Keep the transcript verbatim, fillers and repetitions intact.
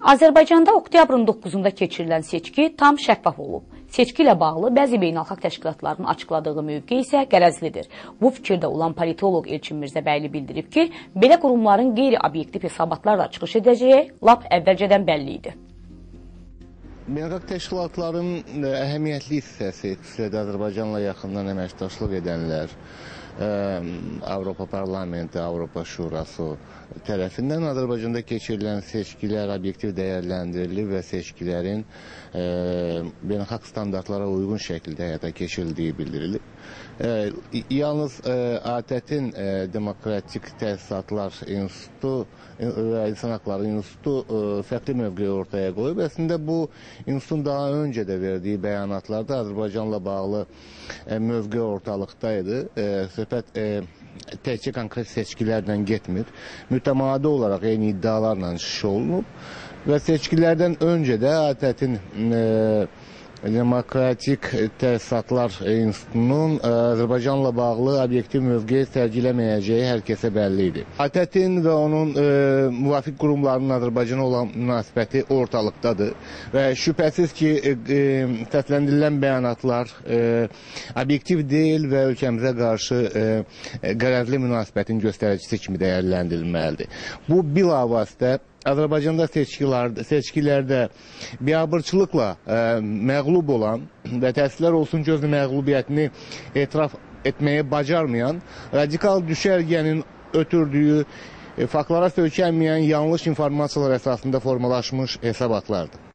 Azərbaycanda oktyabrın doqquzunda keçirilən seçki tam şəffaf olub. Seçki ilə bağlı bəzi beynəlxalq təşkilatlarının açıqladığı mövqe isə qərəzlidir. Bu fikirdə olan politoloq Elçin Mirzəbəyli bildirib ki, belə qurumların qeyri-obyektiv hesabatlarla çıxış edəcəyi lap əvvəlcədən bəlli idi. Beynəlxalq təşkilatların əhəmiyyətli hissəsi, xüsusilə Azərbaycanla yaxından əməkdaşlıq edənlər, Avropa Parlamenti, Avropa Şurası tərəfindən Azərbaycanda keçirilən seçkilər obyektiv dəyərləndirilir və seçkilərin beynəlxalq standartlara uyğun şəkildə həyata keçirildiyi bildirilir. Yalnız A T T-in Demokratik Təsisatlar İnstitutu və İnsan Haqları İnstitutu fərqli mövqeyi ortaya qoyub. Əslində bu institutun daha öncə də verdiyi bəyanatlarda Azərbaycanla bağlı mövqe ortalıqdaydı. Söhbət təkcə konkret seçkilərlə getmir. Mütəmadi olaraq eyni iddialarla şiş olunub və seçkilərdən öncə də A T T-in Demokratik Təsisatlar İnstitutunun Azərbaycanla bağlı obyektiv mövqe sərgiləməyəcəyi hər kəsə bəlli idi. A T T-in və onun e, müvafiq qurumlarının Azərbaycana olan münasibəti ortalıqdadır və şübhəsiz ki, e, e, səsləndirilən bəyanatlar e, obyektiv deyil və ölkəmizə qarşı e, qərəzli münasibətin göstəricisi kimi dəyərləndirilməlidir. Bu bilavasitə Azərbaycanda seçkilərdə, seçkilərdə biabırçılıqla e, məğlub olan və təəssüflər olsun ki, öz məğlubiyyətini etiraf etməyə bacarmayan, radikal düşərgənin ötürdüyü, e, faktlara söykənməyən yanlış informasiyalar əsasında formalaşmış hesabatlardır.